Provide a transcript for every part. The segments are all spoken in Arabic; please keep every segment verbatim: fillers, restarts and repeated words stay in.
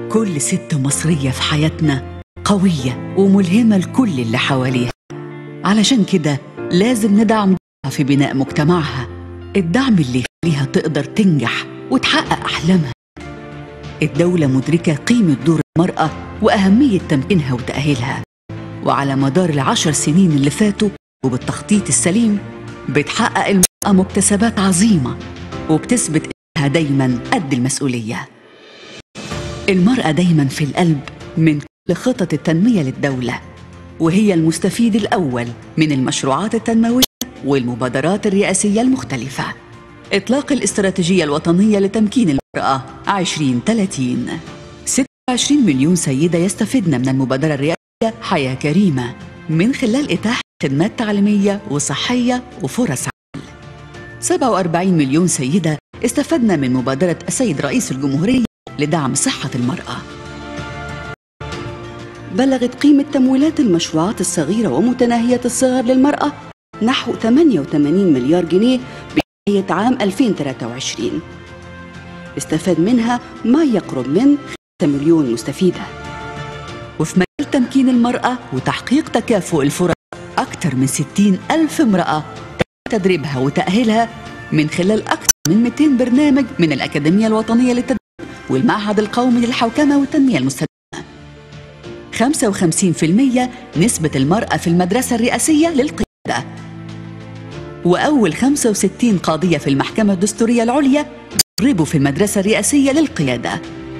كل ست مصرية في حياتنا قوية وملهمة لكل اللي حواليها. علشان كده لازم ندعم في بناء مجتمعها، الدعم اللي يخليها تقدر تنجح وتحقق أحلامها. الدولة مدركة قيمة دور المرأة وأهمية تمكينها وتأهيلها، وعلى مدار العشر سنين اللي فاتوا وبالتخطيط السليم بتحقق المرأة مكتسبات عظيمة وبتثبت إنها دايماً قد المسؤولية. المرأة دايماً في القلب من كل خطط التنمية للدولة، وهي المستفيد الأول من المشروعات التنموية والمبادرات الرئاسية المختلفة. إطلاق الاستراتيجية الوطنية لتمكين المرأة عشرين ثلاثين، ستة وعشرين مليون سيدة يستفدن من المبادرة الرئاسية حياة كريمة من خلال إتاحة خدمات تعليمية وصحية وفرص عمل. سبعة وأربعين مليون سيدة استفدن من مبادرة السيد رئيس الجمهورية لدعم صحة المرأة. بلغت قيمة تمويلات المشروعات الصغيرة ومتناهية الصغر للمرأة نحو ثمانية وثمانين مليار جنيه بنهاية عام ألفين وثلاثة وعشرين. استفاد منها ما يقرب من خمسة مليون مستفيدة. وفي مجال تمكين المرأة وتحقيق تكافؤ الفرص، أكثر من ستين ألف امرأة تم تدريبها وتأهيلها من خلال أكثر من مئتين برنامج من الأكاديمية الوطنية للتدريب والمعهد القومي للحوكمة والتنمية المستدامة. خمسة وخمسين بالمئة نسبة المرأة في المدرسة الرئاسية للقيادة. وأول خمسة وستين قاضية في المحكمة الدستورية العليا دربوا في المدرسة الرئاسية للقيادة.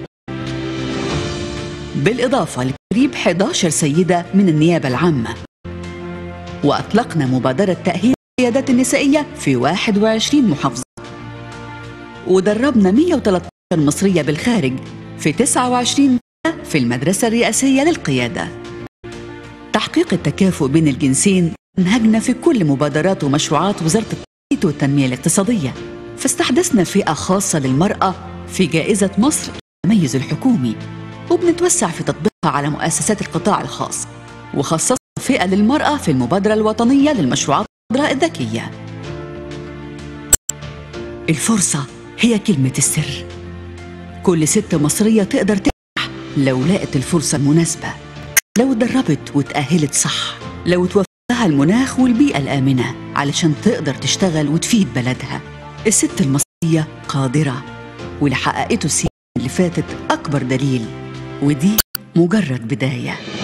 بالإضافة لتدريب إحدى عشرة سيدة من النيابة العامة. وأطلقنا مبادرة تأهيل القيادات النسائية في واحد وعشرين محافظة. ودربنا مئة وثلاثة عشر مصرية بالخارج في تسعة وعشرين في المدرسة الرئاسية للقيادة. تحقيق التكافؤ بين الجنسين انهجنا في كل مبادرات ومشروعات وزارة التخطيط والتنمية الاقتصادية، فاستحدثنا فئة خاصة للمرأة في جائزة مصر التميز الحكومي، وبنتوسع في تطبيقها على مؤسسات القطاع الخاص، وخصصنا فئة للمرأة في المبادرة الوطنية للمشروعات الخضراء الذكية. الفرصة هي كلمة السر. كل ست مصرية تقدر تنجح لو لقت الفرصة المناسبة، لو اتدربت وتأهلت صح، لو توفر لها المناخ والبيئة الآمنة علشان تقدر تشتغل وتفيد بلدها. الست المصرية قادرة، واللي حققته السنين اللي فاتت أكبر دليل، ودي مجرد بداية.